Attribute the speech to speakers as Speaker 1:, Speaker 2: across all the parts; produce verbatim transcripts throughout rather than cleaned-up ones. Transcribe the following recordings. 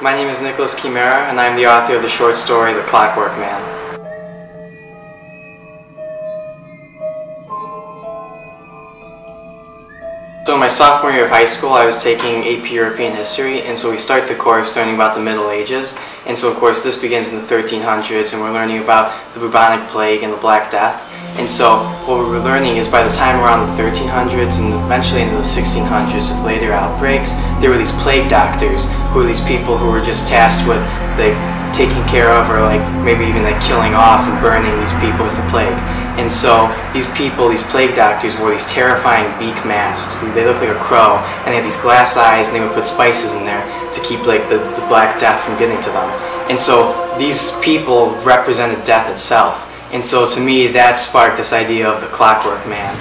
Speaker 1: My name is Nicholas Chimera, and I'm the author of the short story The Clockwork Man. So in my sophomore year of high school, I was taking A P European History, and so we start the course learning about the Middle Ages. And so of course this begins in the thirteen hundreds, and we're learning about the bubonic plague and the Black Death. And so what we were learning is by the time around the thirteen hundreds and eventually into the sixteen hundreds with later outbreaks, there were these plague doctors who were these people who were just tasked with like taking care of or like maybe even like killing off and burning these people with the plague. And so these people, these plague doctors, wore these terrifying beak masks. They looked like a crow, and they had these glass eyes, and they would put spices in there to keep like the, the Black Death from getting to them. And so these people represented death itself. And so to me, that sparked this idea of the Clockwork Man.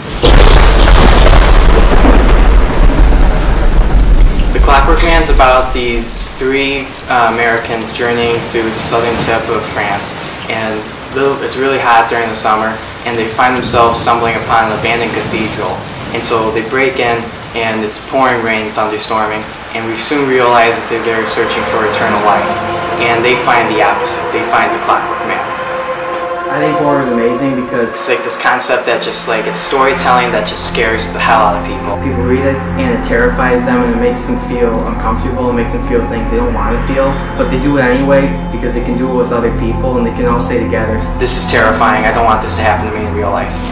Speaker 1: The Clockwork Man's about these three uh, Americans journeying through the southern tip of France, and it's really hot during the summer, and they find themselves stumbling upon an abandoned cathedral. And so they break in, and it's pouring rain, thunderstorming, and we soon realize that they're there searching for eternal life. And they find the opposite. They find the Clockwork Man.
Speaker 2: I think horror is amazing because
Speaker 1: it's like this concept that just like, it's storytelling that just scares the hell out of people.
Speaker 2: People read it and it terrifies them and it makes them feel uncomfortable, it makes them feel things they don't want to feel, but they do it anyway because they can do it with other people and they can all stay together.
Speaker 1: This is terrifying, I don't want this to happen to me in real life.